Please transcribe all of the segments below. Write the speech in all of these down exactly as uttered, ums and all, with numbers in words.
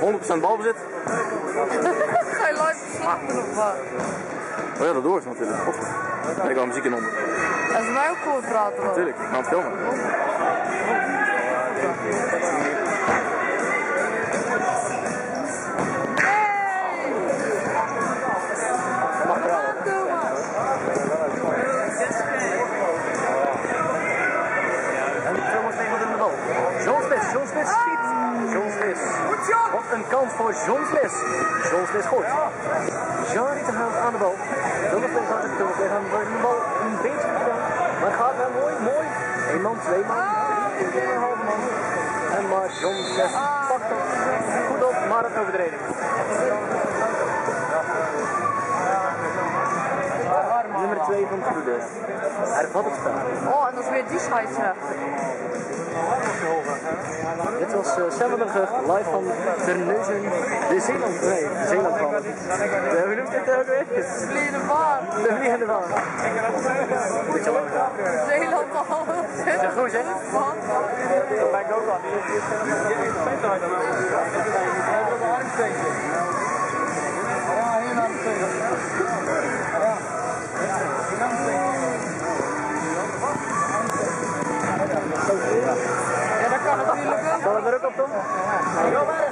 honderd procent balbezit. Ga je live verslag doen of wat? Oh ja, dat doe ik natuurlijk. Hop. En ik hou muziek in onder. Dat is mij ook goed praten. Natuurlijk, maar vertel me. John Smith, John Smith schiet. John Smith. Wat een kans voor John Smith. John Smith gooit. Jean Rietenhout aan de bal. Zullen we gaan de gaan de bal een beetje gedaan. Maar het gaat wel mooi, mooi. Eén man, twee man, drie, vier, een halve man. En maar John Smith pakt dat goed op, maar het overtreding. Nummer twee van het goede. Hervat het spel. Oh, en dat is weer die scheidsrechter. Dit was uh, Stellenberger live van Terneuzen, de Zeeland, nee, de Zeelandbaan. Hoe noemt dit ook weer? De vliegende baan. De vliegende baan. Beetje lang. Zeelandbaan. Is dat goed, hè? Dat lijkt ook wel. Die is vet uit. Ja, hier naar de tweede. Ja, dat kan natuurlijk ook. Zal het er ook op, Tom? Heel erg.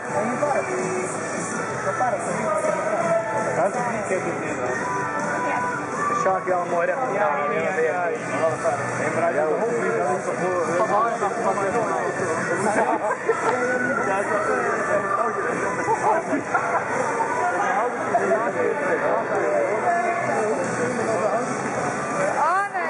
Sharky al mooi recht. Ja, ja, ja. Ah, nee.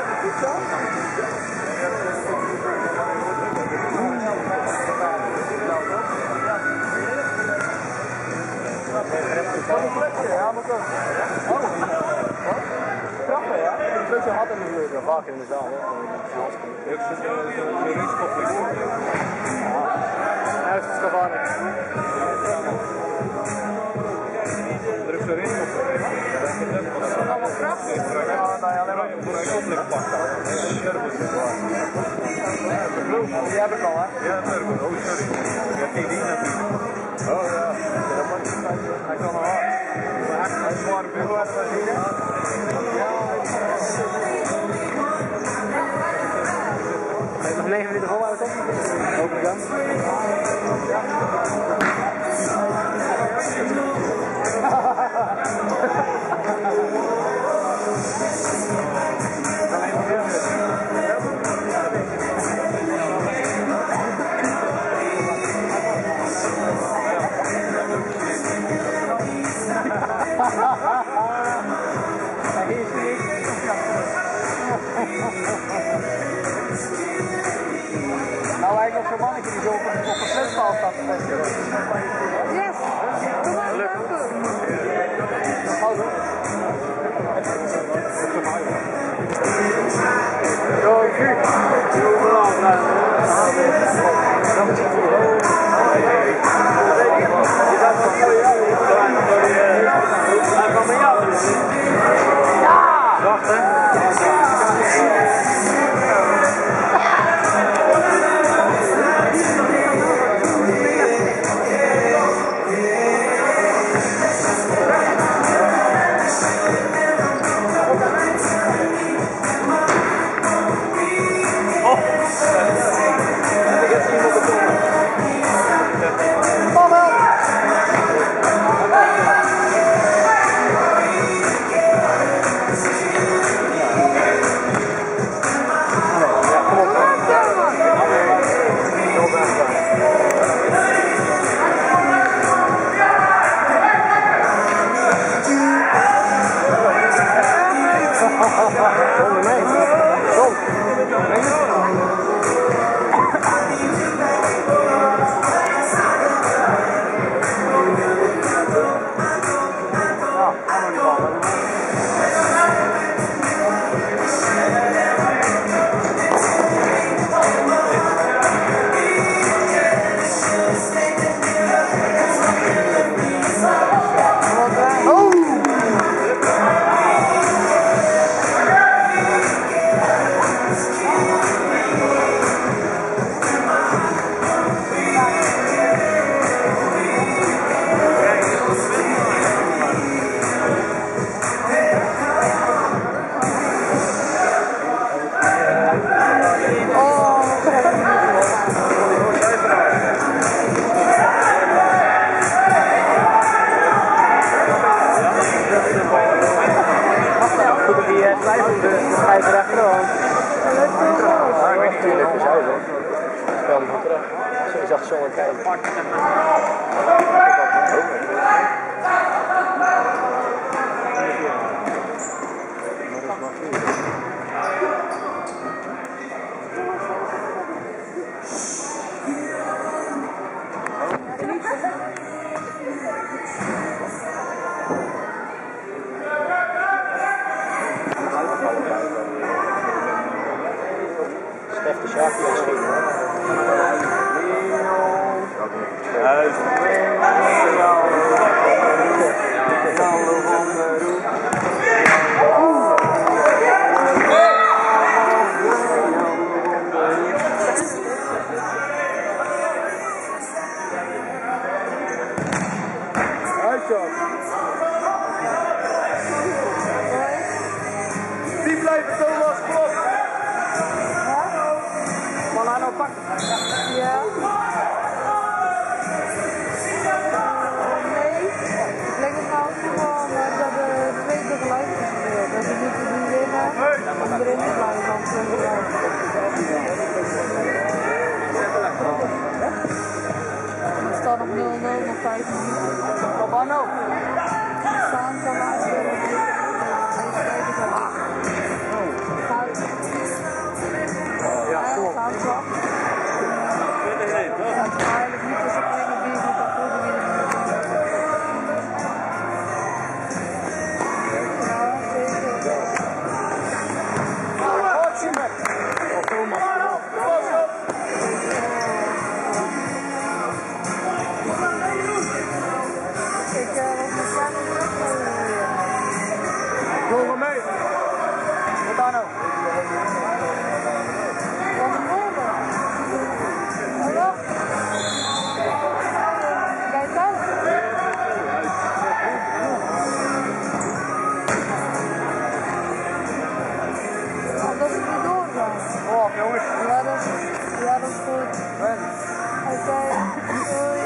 Ja, maar toch. Oh. Wat? Trappen, ja? Een beetje hard in de vleugel. Vaker in de zaal, hè? Ik zit een risicoplek. Ja, dat is gevaarlijk. Druk zo erin. Dat is allemaal krachtig. Ja, nou ja, alleen maar voor een koplik pakken. Die heb ik al, hè? Ja, turbo. Oh, sorry. Je hebt die ding natuurlijk. Oh ja. Hij kan wel hard. Hij is zwaar bureau uit wat hier. Nog negen minuten volhouden, toch? Hopelijk dan. Nou, eigenlijk nog zo'n mannetje die zo op een, op een flespaal staat te vesten. Yes. Kom maar, Lukt. dank u. Zo, goed. Heel belangrijk. Dan moet je het doen. Je gaat van voor jou. Hij van jou. Ja! Wacht, hè. Je zag zo een kijken. Slechte zaakje misschien. Huis. Die blijven Thomas, klop! Malano pak. Ja. Nee, ik leg het nou gewoon, maar ze hebben twee tegelijk gespeeld. Dus we moeten nu winnen om erin te blijven. Want het staat nog nul nul, nog vijf minuten. Albano! Staan kan uitspelen. Ja, kom. Eigenlijk niet als ik tegen die die dat voor de Doe maar mee! Wat dan nou? Wat een woorden. Hallo? Kijk uit. Als ik niet doorga. Oh, jongens. Ja, dat is, ja, dat is goed. Oké, doei.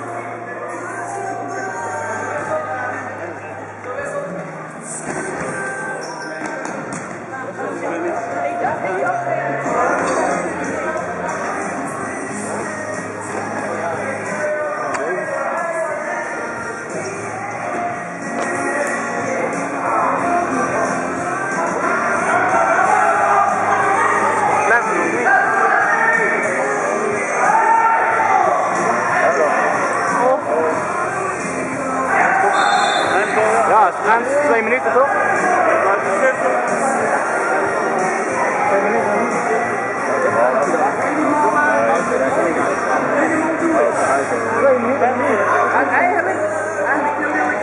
Ja, het gaan twee minuten toch? Twee minuten. Twee minuten. Eigenlijk, eigenlijk wil ik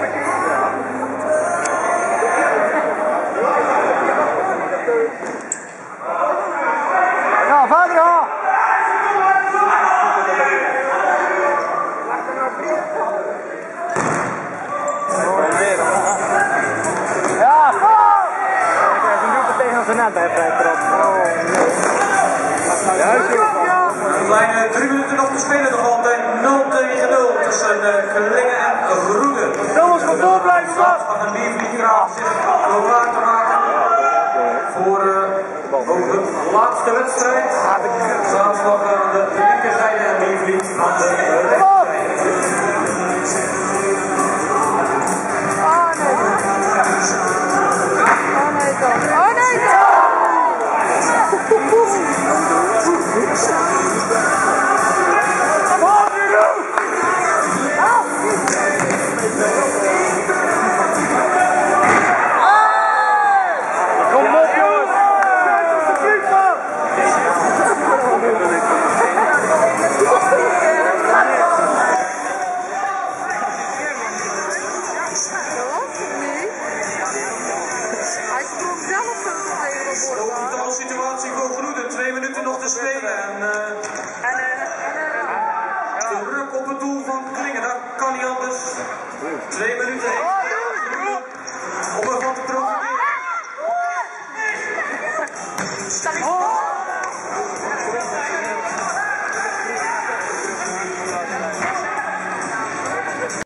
ja, vader, ja! Ja, go! Ik krijg een doelpunt tegen zijn net bij vrij trap. Een kleine drie minuten nog te spelen, nog altijd nul tegen nul tussen Klingen en Groene. Thomas, komt door blijven, man! Van een biervlieggraaf zich klaar te maken voor uh, de laatste wedstrijd. Zaterdag aan de linkerzijde en biervlieg aan de rechterzijde. Oh nee toch. Oh nee toch. Kom op, jongens! Alsjeblieft, man! Hij sprong zelf zo tegen de bord aan. Situatie voor Groene, twee minuten nog te spelen. En, uh,